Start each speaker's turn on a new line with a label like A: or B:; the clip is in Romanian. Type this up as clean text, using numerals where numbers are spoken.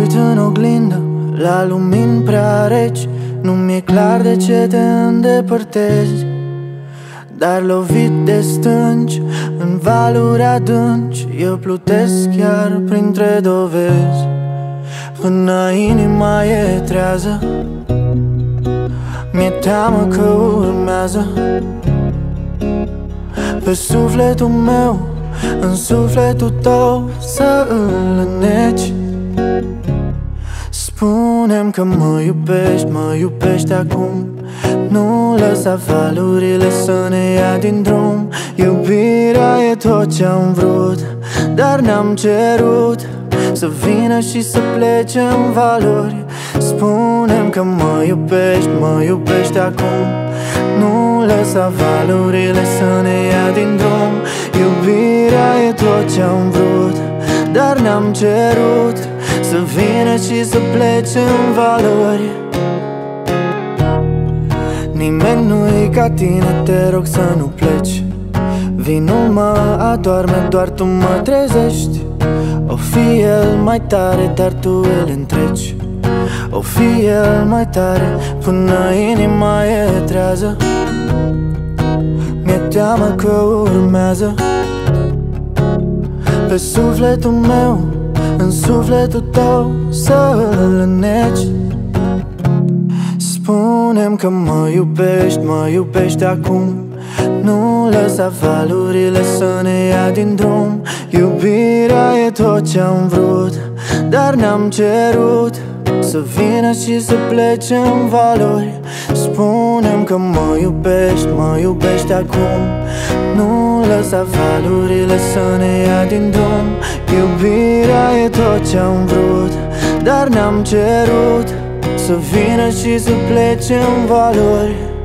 A: uit în oglindă, la lumini prea reci, nu mi-e clar de ce te îndepărtezi. Dar lovit de stânci, în valuri adânci, eu plutesc chiar printre dovezi. Până inima e trează, mi-e teamă că urmează. Pe sufletul meu, în sufletul tău, să îl înneci. Spune-mi că mă iubești acum. Nu lăsa valurile să ne ia din drum. Iubirea e tot ce-am vrut, dar n-am cerut să vină și să plece în valuri. Spune-mi că mă iubești acum. Nu lăsa valurile să ne ia din drum. Iubirea e tot ce-am vrut, dar n-am cerut să vină și să plece în valuri. Nimeni nu-i ca tine, te rog să nu pleci. Vinul mă adorme, doar tu mă trezești. O fi el mai tare, dar tu îl întreci. O fi el mai tare, până inima e trează. Mi-e teamă că urmează. Pe sufletul meu, în sufletul tău, să îl înneci. Spune-mi că mă iubești acum. Nu lăsa valurile să ne ia din drum. Iubirea e tot ce-am vrut, dar n-am cerut să vină și să plece în valuri. Spune-mi că mă iubești acum. Nu lăsa valurile să ne ia din drum. Iubirea e tot ce-am vrut, dar n-am cerut să vină și să plece în valuri.